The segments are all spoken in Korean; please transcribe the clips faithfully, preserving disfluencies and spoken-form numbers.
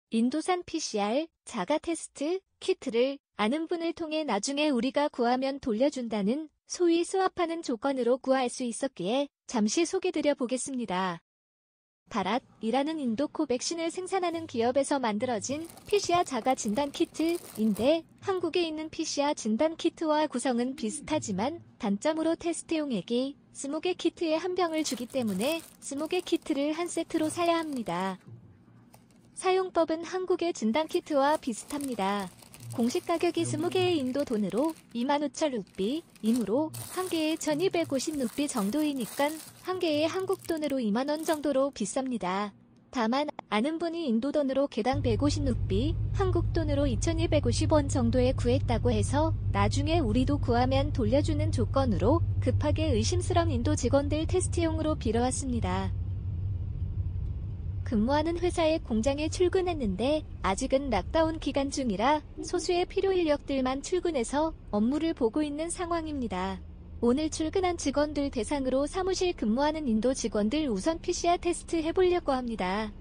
인도산 피씨알 자가 테스트 키트를 아는 분을 통해 나중에 우리가 구하면 돌려준다는 소위 스왑하는 조건으로 구할 수 있었기에 잠시 소개드려 보겠습니다. 바랏이라는 인도 코백신을 생산하는 기업에서 만들어진 피씨알 자가 진단 키트인데 한국에 있는 피씨알 진단 키트와 구성은 비슷하지만 단점으로 테스트용액이 이십 개 키트에 한 병을 주기 때문에 이십 개 키트를 한 세트로 사야 합니다. 사용법은 한국의 진단 키트와 비슷합니다. 공식 가격이 이십 개의 인도 돈으로 이만 오천 루피이므로 한 개에 천이백오십 루피 정도이니까 한 개에 한국 돈으로 이만 원 정도로 비쌉니다. 다만 아는 분이 인도 돈으로 개당 백오십 루피, 한국 돈으로 이천이백오십 원 정도에 구했다고 해서 나중에 우리도 구하면 돌려주는 조건으로 급하게 의심스런 인도 직원들 테스트용으로 빌어왔습니다. 근무하는 회사의 공장에 출근했는데 아직은 락다운 기간 중이라 소수의 필요 인력들만 출근해서 업무를 보고 있는 상황입니다. 오늘 출근한 직원들 대상으로 사무실 근무하는 인도 직원들 우선 피씨알 테스트 해보려고 합니다.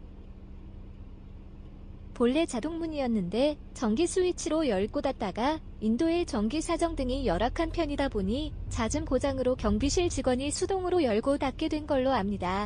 본래 자동문이었는데 전기 스위치로 열고 닫다가 인도의 전기 사정 등이 열악한 편이다 보니 잦은 고장으로 경비실 직원이 수동으로 열고 닫게 된 걸로 압니다.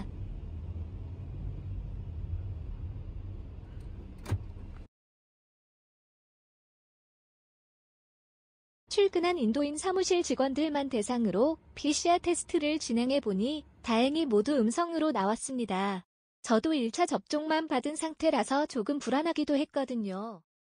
출근한 인도인 사무실 직원들만 대상으로 피씨알 테스트를 진행해보니 다행히 모두 음성으로 나왔습니다. 저도 일 차 접종만 받은 상태라서 조금 불안하기도 했거든요.